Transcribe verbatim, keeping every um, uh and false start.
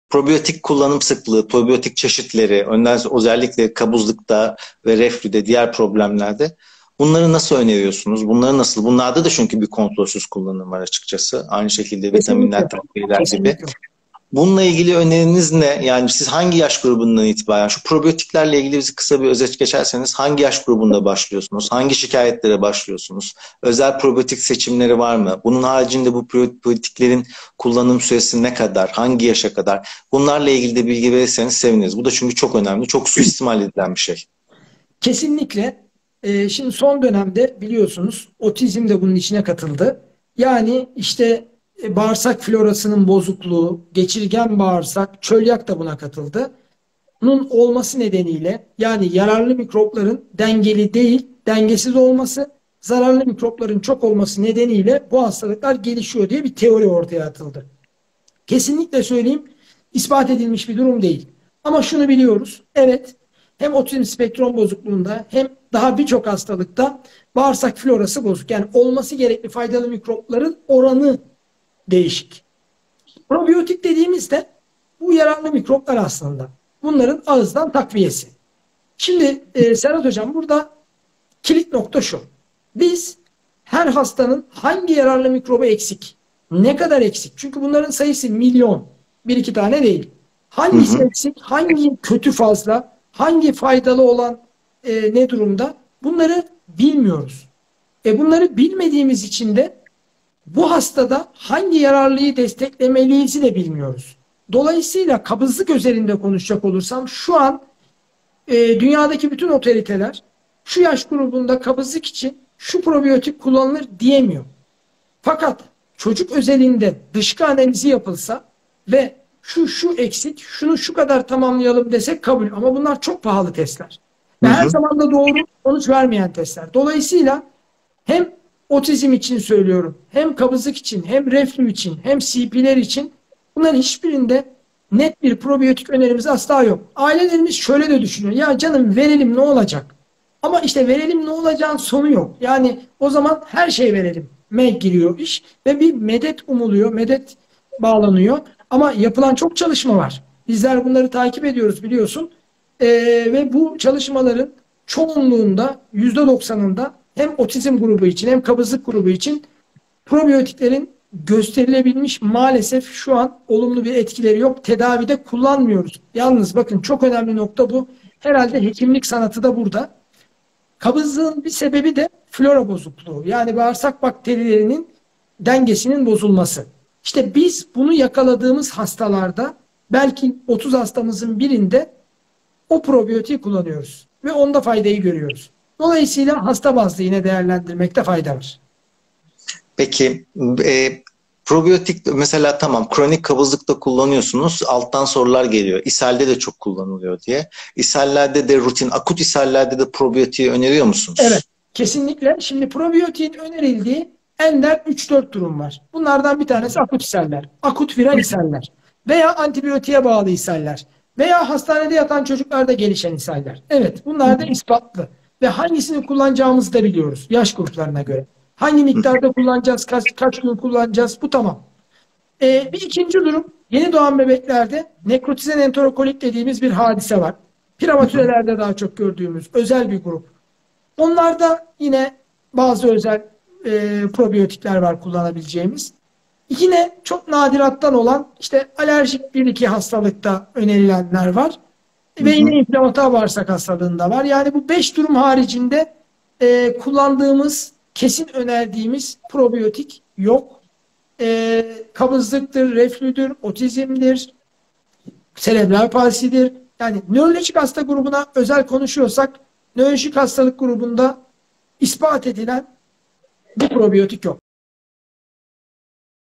probiyotik kullanım sıklığı, probiyotik çeşitleri, özellikle kabızlıkta ve reflüde, diğer problemlerde bunları nasıl öneriyorsunuz? Bunları nasıl? Bunlarda da çünkü bir kontrolsüz kullanım var açıkçası. Aynı şekilde vitaminler, Kesinlikle. takviyeler gibi. Kesinlikle. Bununla ilgili öneriniz ne? Yani siz hangi yaş grubundan itibaren, şu probiyotiklerle ilgili bizi kısa bir özet geçerseniz, hangi yaş grubunda başlıyorsunuz? Hangi şikayetlere başlıyorsunuz? Özel probiyotik seçimleri var mı? Bunun haricinde bu probiyotiklerin kullanım süresi ne kadar? Hangi yaşa kadar? Bunlarla ilgili de bilgi verirseniz seviniriz. Bu da çünkü çok önemli. Çok suistimal edilen bir şey. Kesinlikle. Ee, şimdi son dönemde biliyorsunuz otizm de bunun içine katıldı. Yani işte e, bağırsak florasının bozukluğu, geçirgen bağırsak, çölyak da buna katıldı. Bunun olması nedeniyle yani yararlı mikropların dengeli değil, dengesiz olması, zararlı mikropların çok olması nedeniyle bu hastalıklar gelişiyor diye bir teori ortaya atıldı. Kesinlikle söyleyeyim, ispat edilmiş bir durum değil. Ama şunu biliyoruz, evet hem otizm spektrum bozukluğunda hem daha birçok hastalıkta bağırsak florası bozuk. Yani olması gerekli faydalı mikropların oranı değişik. Probiyotik dediğimizde bu yararlı mikroplar aslında. Bunların ağızdan takviyesi. Şimdi e, Serhat Hocam burada kilit nokta şu. Biz her hastanın hangi yararlı mikrobu eksik, ne kadar eksik? Çünkü bunların sayısı milyon. Bir iki tane değil. Hı Hangisi hı. eksik, hangi kötü fazla, hangi faydalı olan e, ne durumda? Bunları bilmiyoruz. E bunları bilmediğimiz için de bu hastada hangi yararlıyı desteklemeliyiz de bilmiyoruz. Dolayısıyla kabızlık özelinde konuşacak olursam şu an e, dünyadaki bütün otoriteler şu yaş grubunda kabızlık için şu probiyotik kullanılır diyemiyor. Fakat çocuk özelinde dışkı analizi yapılsa ve şu şu eksik, şunu şu kadar tamamlayalım desek kabul. Ama bunlar çok pahalı testler. Hı Ve her hı. zaman da doğru sonuç vermeyen testler. Dolayısıyla hem otizm için söylüyorum, hem kabızlık için, hem reflü için, hem C P'ler için bunların hiçbirinde net bir probiyotik önerimiz asla yok. Ailelerimiz şöyle de düşünüyor. Ya canım verelim ne olacak? Ama işte verelim ne olacağın sonu yok. Yani o zaman her şey verelim. Me giriyor iş ve bir medet umuluyor, medet bağlanıyor. Ama yapılan çok çalışma var. Bizler bunları takip ediyoruz biliyorsun. Ee, ve bu çalışmaların çoğunluğunda, yüzde doksanında hem otizm grubu için hem kabızlık grubu için probiyotiklerin gösterilebilmiş maalesef şu an olumlu bir etkileri yok. Tedavide kullanmıyoruz. Yalnız bakın çok önemli nokta bu. Herhalde hekimlik sanatı da burada. Kabızlığın bir sebebi de flora bozukluğu. Yani bağırsak bakterilerinin dengesinin bozulması. İşte biz bunu yakaladığımız hastalarda belki otuz hastamızın birinde o probiyotiği kullanıyoruz. Ve onda faydayı görüyoruz. Dolayısıyla hasta bazlı yine değerlendirmekte fayda var. Peki e, probiyotik mesela tamam kronik kabızlıkta kullanıyorsunuz. Alttan sorular geliyor. İshalde de çok kullanılıyor diye. İshallerde de rutin, akut ishallerde de probiyotiği öneriyor Evet, musunuz? kesinlikle. Şimdi probiyotiğin önerildiği ender üç dört durum var. Bunlardan bir tanesi akut ishaller, akut viral ishaller veya antibiyotiğe bağlı ishaller veya hastanede yatan çocuklarda gelişen ishaller. Evet, bunlar da ispatlı ve hangisini kullanacağımızı da biliyoruz yaş gruplarına göre. Hangi miktarda kullanacağız, kaç, kaç gün kullanacağız bu tamam. Ee, bir ikinci durum yeni doğan bebeklerde nekrotizen enterokolit dediğimiz bir hadise var. Prematürelerde daha çok gördüğümüz özel bir grup. Onlarda yine bazı özel e, probiyotikler var kullanabileceğimiz. Yine çok nadirattan olan işte alerjik bir iki hastalıkta önerilenler var. Hı Ve hı. yine inflamatuar bağırsak hastalığında var. Yani bu beş durum haricinde e, kullandığımız, kesin önerdiğimiz probiyotik yok. E, kabızlıktır, reflüdür, otizmdir, serebral palsidir. Yani nörolojik hasta grubuna özel konuşuyorsak nörolojik hastalık grubunda ispat edilen bu probiyotik yok.